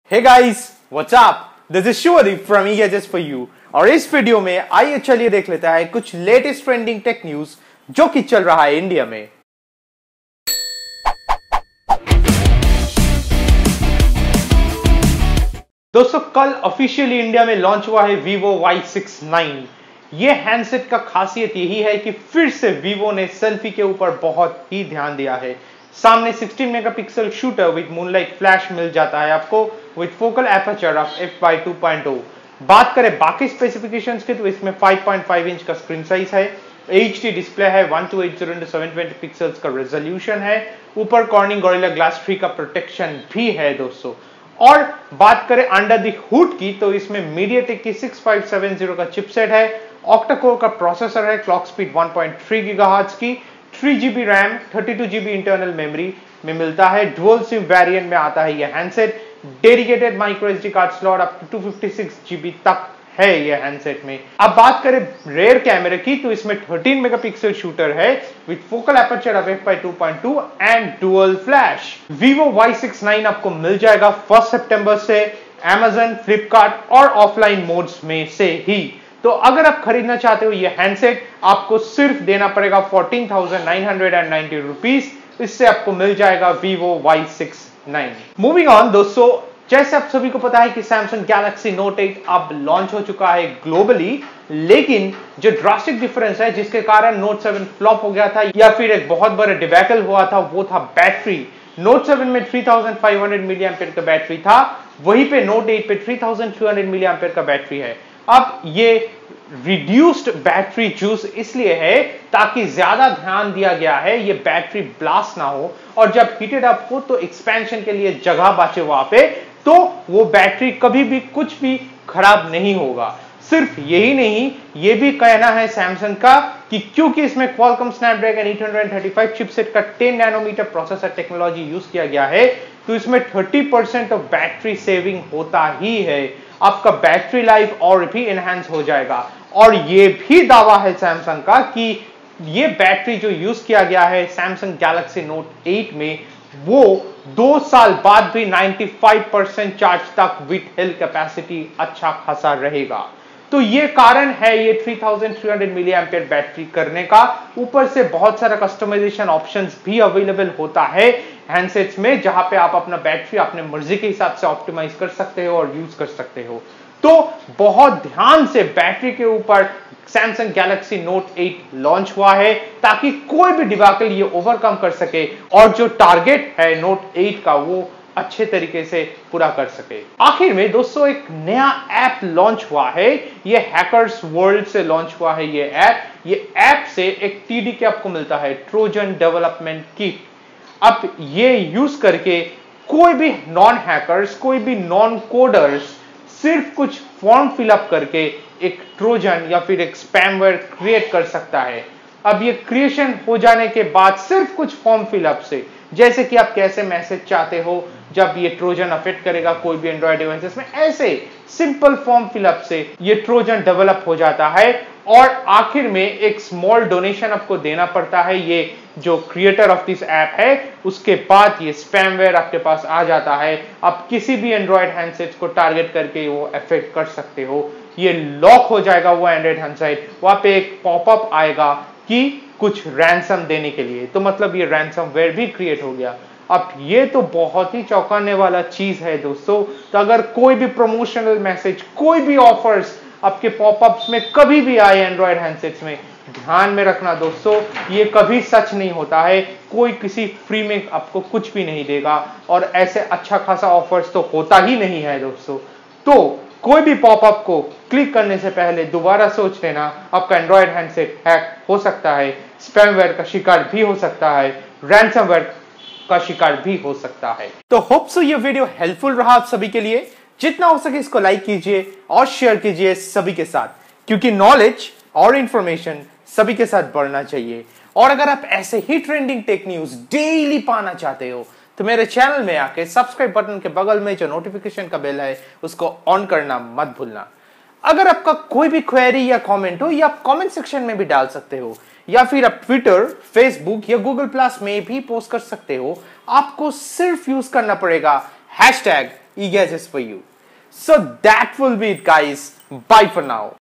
Hey guys, what's up? This is Shivadip from eGadgets for you और इस video में आइए चलिए देख लेता है कुछ लेटेस्ट ट्रेंडिंग टेक न्यूज जो कि चल रहा है इंडिया में। दोस्तों कल ऑफिशियली इंडिया में लॉन्च हुआ है Vivo Y69। ये हैंडसेट का खासियत यही है कि फिर से Vivo ने सेल्फी के ऊपर बहुत ही ध्यान दिया है। सामने 16 megapixel shooter with moonlight flash मिल जाता है आपको with focal aperture of f/2.0। बात करें बाकी स्पेसिफिकेशंस की तो इसमें 5.5 इंच का स्क्रीन साइज है, HD डिस्प्ले है, 1280x720 पिक्सल्स का रेजोल्यूशन है, ऊपर कॉर्निंग गोरिल्ला ग्लास 3 का प्रोटेक्शन भी है दोस्तों। और बात करें अंडर द हुड की तो इसमें MediaTek की 6570 का चिपसेट है, ऑक्टा कोर का प्रोसेसर है, क्लॉक स्पीड 1.3 गीगाहर्ट्ज की, 3GB RAM 32GB internal memory में मिलता है। डुअल सिम वेरिएंट में आता है यह handset. Dedicated micro SD card slot up to 256GB तक है यह हैंडसेट में। अब बात करें रेयर कैमरे की तो इसमें 13 मेगापिक्सल शूटर है with focal aperture of f/2.2 and dual flash. Vivo Y69 आपको मिल जाएगा 1 सितंबर से Amazon, फ्लिपकार्ट और ऑफलाइन मोड्स में से ही। तो अगर आप खरीदना चाहते हो ये हैंडसेट आपको सिर्फ देना पड़ेगा 14,990 रुपीस। इससे आपको मिल जाएगा Vivo Y69। मूविंग ऑन दोस्तों, जैसे आप सभी को पता है कि Samsung Galaxy Note 8 अब लॉन्च हो चुका है ग्लोबली, लेकिन जो ड्रास्टिक डिफरेंस है जिसके कारण Note 7 फ्लॉप हो गया था या फिर एक बहुत बड़ा डिबैकल हुआ था वो था बैटरी। Note 7 में 3500 मिली एम्पेयर का बैटरी था, वहीं पे Note 8 पे 3300 मिली एम्पेयर का बैटरी है। अब ये रिड्यूस्ड बैटरी यूज इसलिए है ताकि ज्यादा ध्यान दिया गया है ये बैटरी ब्लास्ट ना हो और जब हीटेड अप हो तो एक्सपेंशन के लिए जगह बचे वहां पे, तो वो बैटरी कभी भी कुछ भी खराब नहीं होगा। सिर्फ यही नहीं, ये भी कहना है सैमसंग का कि क्योंकि इसमें Qualcomm Snapdragon 835 चिपसेट का 10 नैनोमीटर प्रोसेसर टेक्नोलॉजी यूज किया गया है, तो इसमें 30% ऑफ बैटरी सेविंग होता ही है। आपका बैटरी लाइफ और भी एनहांस हो जाएगा। और ये भी दावा है सैमसंग का कि ये बैटरी जो यूज किया गया है सैमसंग गैलेक्सी नोट 8 में, वो 2 साल बाद भी 95% चार्ज तक विद हिल कैपेसिटी अच्छा खासा रहेगा। तो ये कारण है ये 3300 मिली एम्पेयर बैटरी करने का। ऊपर से बहुत सारा कस्टमाइजेशन ऑप्शंस भी अवेलेबल होता है हैंडसेट्स में, जहां पे आप अपना बैटरी अपने मर्जी के हिसाब से ऑप्टिमाइज कर सकते हो और यूज कर सकते हो। तो बहुत ध्यान से बैटरी के ऊपर Samsung Galaxy Note 8 लॉन्च हुआ है ताकि कोई भी डिबैकल ये ओवरकम कर सके और जो टारगेट है Note 8 का वो अच्छे तरीके से पूरा कर सके। आखिर में दोस्तों एक नया ऐप लॉन्च हुआ है, ये हैकर्स वर्ल्ड से लॉन्च हुआ है ये ऐप। ये ऐप से एक TDK आपको मिलता है, ट्रोजन डेवलपमेंट किट। अब ये यूज करके कोई भी नॉन हैकर्स, कोई भी नॉन कोडर्स सिर्फ कुछ फॉर्म फिलअप करके एक ट्रोजन या फिर एक स्पैमवेयर क्रिएट कर सकता है। अब ये क्रिएशन हो जाने के बाद सिर्फ कुछ फॉर्म फिलअप से, जैसे कि आप कैसे मैसेज चाहते हो जब ये ट्रोजन अफेक्ट करेगा कोई भी एंड्रॉइड डिवाइसेस में, ऐसे सिंपल फॉर्म फिलअप से ये ट्रोजन डेवलप हो जाता है। और आखिर में एक स्मॉल डोनेशन आपको देना पड़ता है ये जो क्रिएटर ऑफ दिस ऐप है, उसके बाद ये स्पैमवेयर आपके पास आ जाता है। आप किसी भी एंड्रॉइड हैंडसेट्स को टारगेट करके वो अफेक्ट कर सकते हो। ये लॉक हो जाएगा वो एंड्रॉइड हैंडसेट, वहां पे एक पॉपअप आएगा कि कुछ रैंसम देने के लिए, तो मतलब ये रैंसमवेयर भी क्रिएट हो गया। अब ये तो बहुत ही चौंकाने वाला चीज है दोस्तों। तो अगर कोई भी प्रमोशनल मैसेज, कोई भी ऑफर्स आपके पॉपअप्स में कभी भी आए एंड्रॉइड हैंडसेट्स में, ध्यान में रखना दोस्तों, ये कभी सच नहीं होता है। कोई किसी फ्री में आपको कुछ भी नहीं देगा और ऐसे अच्छा खासा ऑफर्स तो होता ही नहीं है दोस्तों। तो कोई भी पॉपअप को क्लिक करने से पहले दोबारा सोच लेना, आपका एंड्रॉइड हैंडसेट हैक हो सकता है, स्पैमवेयर का शिकार भी हो सकता है, रैंसमवेयर का शिकार भी हो सकता है। तो होप सो ये वीडियो हेल्पफुल रहा आप सभी के लिए। जितना हो सके इसको लाइक कीजिए और शेयर कीजिए सभी के साथ, क्योंकि नॉलेज और इंफॉर्मेशन सभी के साथ बढ़ना चाहिए। और अगर आप ऐसे ही ट्रेंडिंग टेक न्यूज डेली पाना चाहते हो तो मेरे चैनल में आके सब्सक्राइब बटन के बगल में जो नोटिफिकेशन का बेल है उसको ऑन करना मत भूलना। अगर आपका कोई भी क्वेरी या कमेंट हो, या आप कमेंट सेक्शन में भी डाल सकते हो, या फिर आप ट्विटर, फेसबुक या गूगल प्लस में भी पोस्ट कर सकते हो। आपको सिर्फ यूज करना पड़ेगा e-gadgets for you. So that will be it, guys. Bye for now.